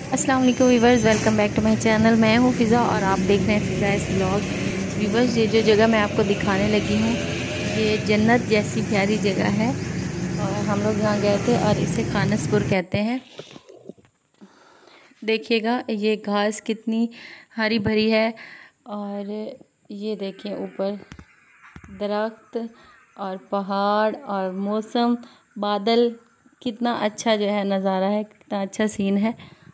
अस्सलाम वालेकुम viewers, welcome back to my channel. मैं हूँ फ़िज़ा और आप देख रहे हैं फ़िज़ाइस व्लॉग। व्यूवर्स, ये जो जगह मैं आपको दिखाने लगी हूँ ये जन्नत जैसी प्यारी जगह है और हम लोग यहाँ गए थे और इसे खानसपुर कहते हैं। देखिएगा ये घास कितनी हरी भरी है और ये देखिए ऊपर दरख्त और पहाड़ और मौसम, बादल, कितना अच्छा जो है नज़ारा है, कितना अच्छा सीन है।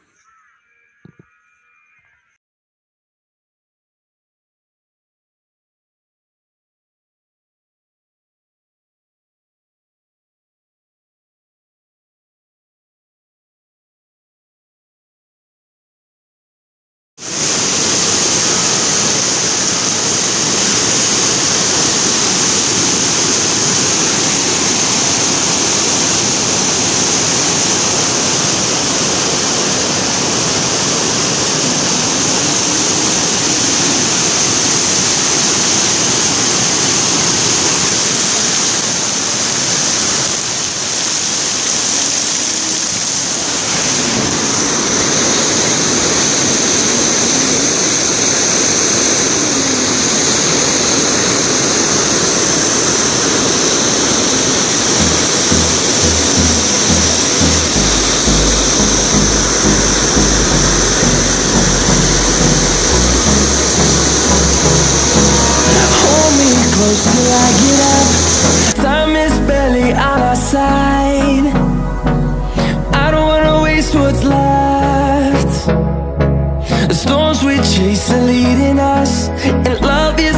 Close till I get up. Time is barely on our side. I don't wanna waste what's left. The storms we chase are leading us, and love is